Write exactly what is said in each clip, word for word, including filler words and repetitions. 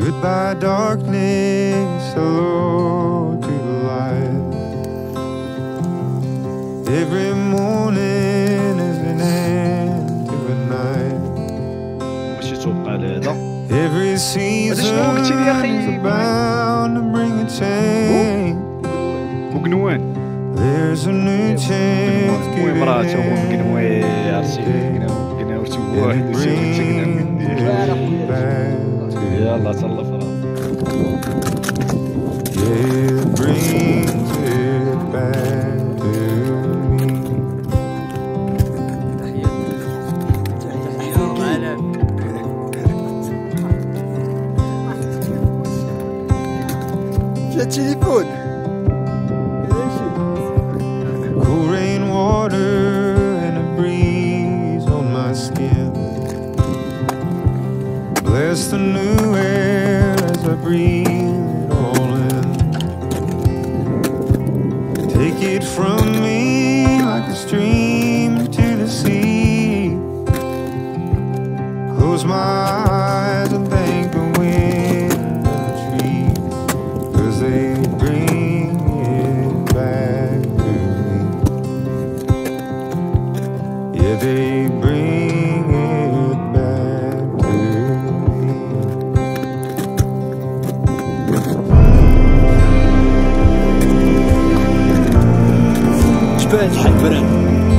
Goodbye darkness, hello to the light. Every morning is an end to a night. ماشي توقع لهذا. Every season is bound to bring a change. مقنوان. There's a new chance given مراته هو مقنوي عرفتي مقنوي واحد وسيد يلا تهلا فرا. Yeah, it brings it back to me. جا التليفون. Cool rain water and a breeze on my skin. Bless the new air as I breathe it all in. Take it from me like a stream to the sea. Close my eyes and thank the wind and the trees, 'cause they bring it back to me. Yeah, they bring it back to me. جبال بحال البرد.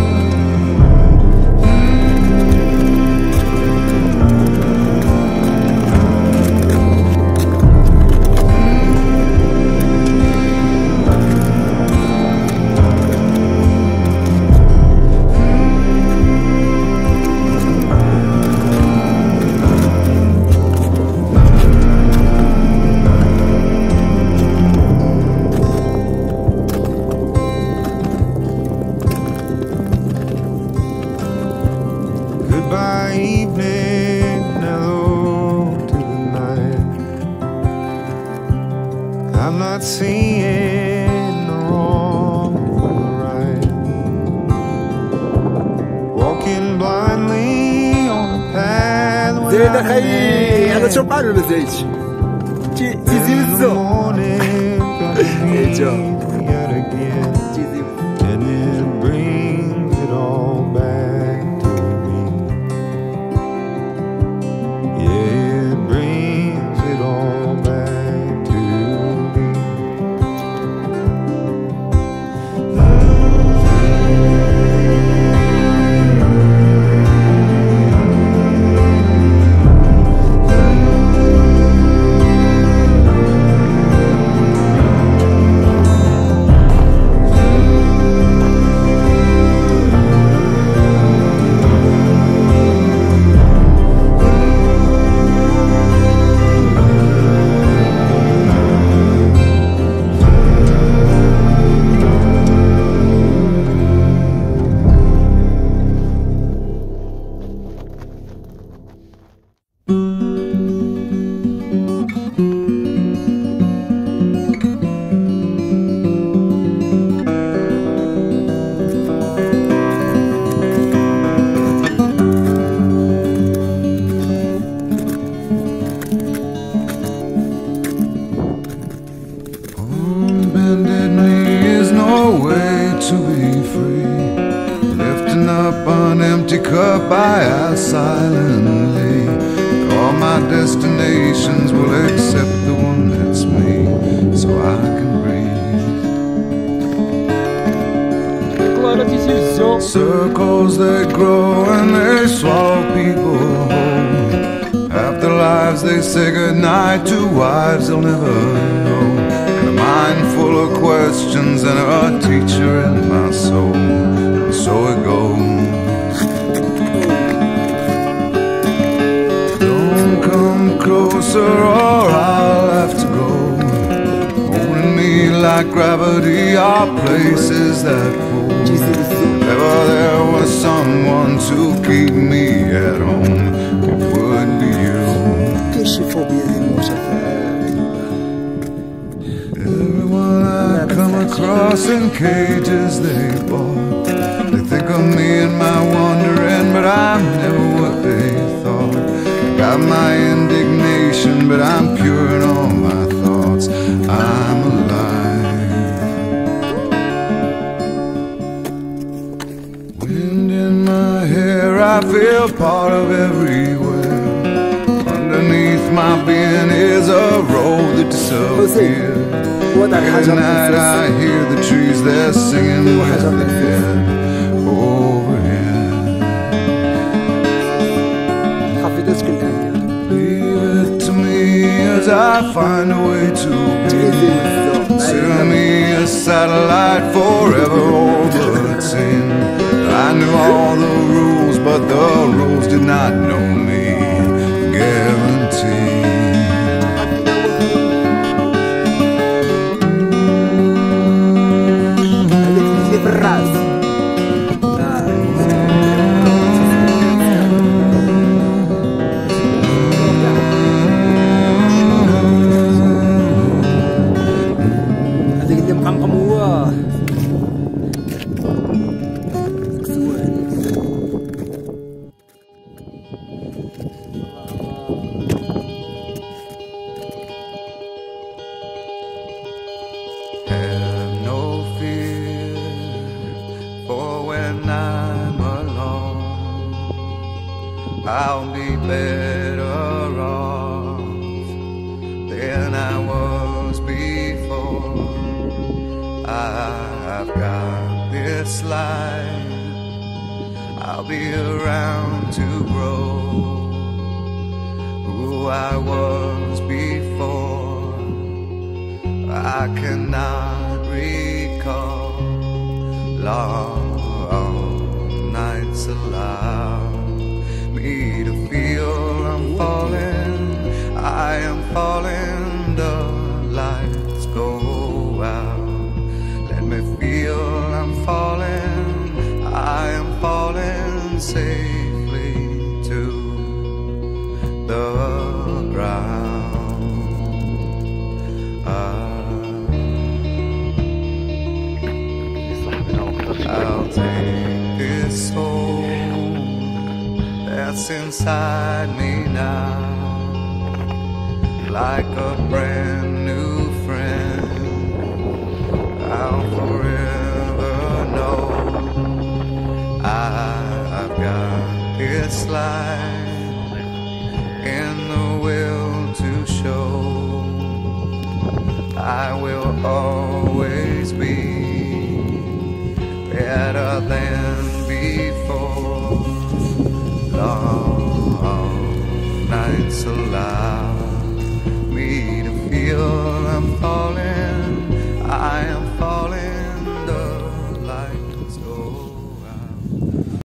Goodbye evening, hello to the night. I'm not seeing the wrong from the right. Walking blindly on a path زيد without اخي an هذا end. شو قال ولا زيدش؟ تي In تيزي the وزو. morning, gonna Hey, meet Joe. yet again. تيزي And it brings it all back to me. Yeah, it brings it all back to me. Bended knee is no way to be free. Lifting up an empty cup, I ask silently. All my destinations will accept the one that's me, so I can breathe. Circles they grow and they swallow people whole. After lives they say goodnight to wives they'll never know. And a mind full of questions and a teacher in my soul. And so it goes. Don't come closer or I'll have to go. Holding me like gravity are places that pull. تيزي وزو. Ever there was someone to keep me at home, it would be you. كاين شي فوبيا ديال الموت. Everyone I come across in cages they bought. They think of me and my wandering, but I'm never what they thought. Got my indignation but I'm pure in all my thoughts. I'm alive. Wind in my hair, I feel part of everywhere. Underneath my being is a road that disappears. وضع At الحجر night I hear the trees, they're singing with the dead overhead. حفظتك الآية. Leave it to me as I find a way to تأذي be. الذوق. Send me a satellite forever over the tin. I knew all the rules, but the rules did not know me. Guarantee. بالراس. هذيك اللي مقمقم هو Have no fear for when I'm alone. I'll be better off than I was before. I've got this life, I'll be around to grow who I was before. I cannot recall long nights allow me to feel I'm falling. I am falling, the lights go out. Let me feel I'm falling. I am falling safely to the ground. I I'll take this soul that's inside me now, like a brand new friend. I'll forever know I've got this life in the will to show. I will always be better than before. Long nights allow me to feel I'm falling. I am